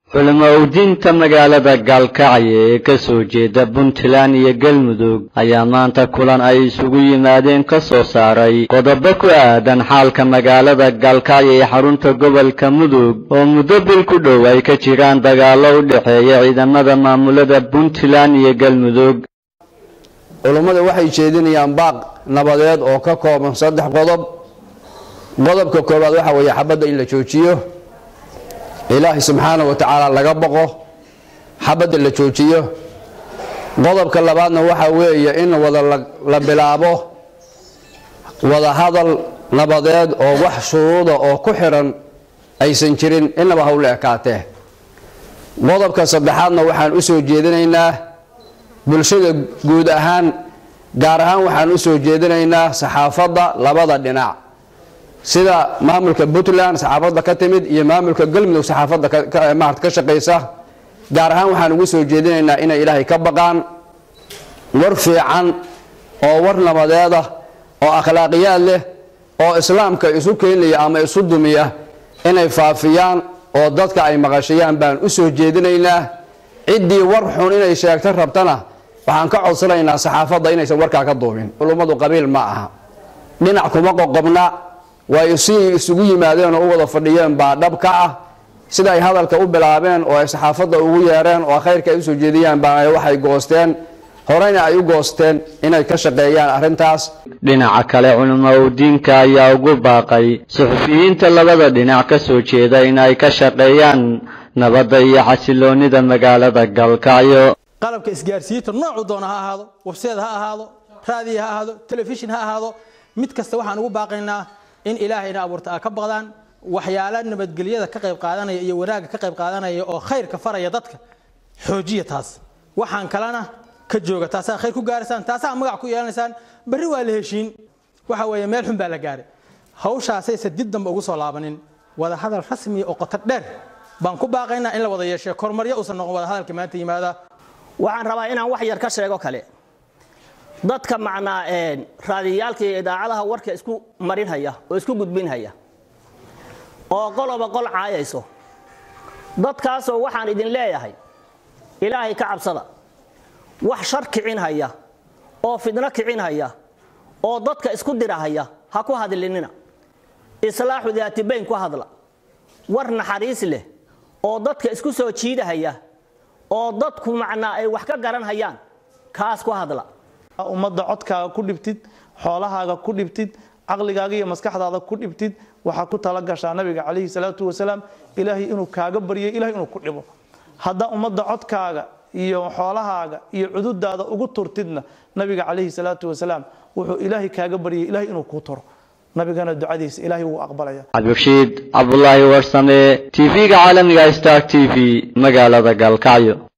علماء الدين مقالة قالكعي كسو جيدا بنتلان يقلمدوغ أيامان تكولان أي سوغي مادين كسو ساري قدبكو آدان حالك مقالة قالكعي حرونتا قبل كمدوغ ومدبل كدو أي كتيران دقالو لحي عيدا مدى مامولة بنتلان يقلمدوغ علماء waxay jeedinayaan baaq nabadeed oo ka kooban saddex qodob qodobka koowaad waxa weeye xabada in la joojiyo ilaahi subhanahu wa ta'ala laga baqo xabada la joojiyo qodobka labaadna waxa weeye in wada la bilaabo wada hadal nabadeed oo wax shuruuda oo ku xiran aysan jirin inaba hawle akaatee qodobka saddexaadna waxaan u soo jeedinaynaa bulshada guud ahaan gaar ahaan waxaan u soo jeedinaynaa saxaafadda labada dhinac sida maamulka Puntland saxaafadda ka timid iyo maamulka Galmudug saxaafadda ka shaqeysa gaar ahaan waxaan ugu soo jeedinaynaa inay Ilaahay ka baqaan war fiican oo war nabadeed ah oo akhlaaqiyad leh oo islaamka isu keenaya ama isu dumiya inay faafiyaan oo dadka ay maqashayaan baan u soo jeedinaynaa cidii war xun inay sheegto rabtana waxaan ka codsanaynaa saxaafadda inaysan warka ka duubin culimadu qabiil ma aha dhinac kuma qoqobna way isugu yimaadeen oo wada fadhiyeen baa dhab ka ah sida ay hadalka u bilaabeen oo ay saxaafadda ugu yeereen oo khayrka ay u soo jeediyaan baa waxay goosteen horeyna ay u goosteen inay ka shaqeeyaan arintaas dhinaca kale culimada diinka ayaa ugu baaqay suxufiyiinta labada dhinac ka soo jeeda inay ka shaqeeyaan nabadda iyo xasiloonida magaalada Galkacyo qalabka isgaarsiinta nooc doona ha ahaado website ha ahaado raadiyo ha ahaado television ha ahaado mid kasta waxaan ugu baaqaynaa in ilaahayna abuurta ka baqdaan waxyaalo nabadgelyada ka qayb qaadanaya iyo wanaaga ka qayb qaadanaya oo khayrka faraya dadka xoojiya taas waxaan kalena ka jooga taas khayr ku gaarsan taas magac ku yeelanaysaan bari waa la heshiin waxa weeye meel xun baa la gaaray hawshaasay sadid dambe ugu soo laabanin wada hadal rasmi oo qoto dheer baan ku baaqaynaa in la wada yeesho kormaryo uusan noqon wada hadalka maanta yimaada waxaan rabaa inaan wax yar ka sheego kale dadka macnaa raadiyaalka iyo idaacadaha warka isku marinaya oo isku gudbinaya oo qoloba qol caayayso dadkaas oo waxaan idin leeyahay ilaahay ka cabsada wax shar kicin haya oo fidna kicin haya oo dadka isku dirahaya ha ku hadlinina islaaxu daati bayn ku hadla war naxariis leh oo dadka isku soo jiidahaya oo dadku macnaa ay wax ka garan hayaan kaas ku hadla ummadda codkaaga ku dhibtid xoolahaaga ku dhibtid aqligaaga iyo maskaxdaada ku dhibtid waxa ku tala gashaa nabiga kaleey salaatu wasalaam ilaahi inuu kaaga bariyo ilaahi inuu ku dhibo hadda ummadda codkaaga iyo xoolahaaga iyo cududaada ugu turtidna nabiga kaleey salaatu wasalaam wuxuu ilaahi kaaga bariyo ilaahi inuu ku turo nabigana ducadiisa ilaahi wuu aqbalaya Abdulrashiid Abdullahi Warsame TV-ga caalamiga Star TV magaalada Galkacyo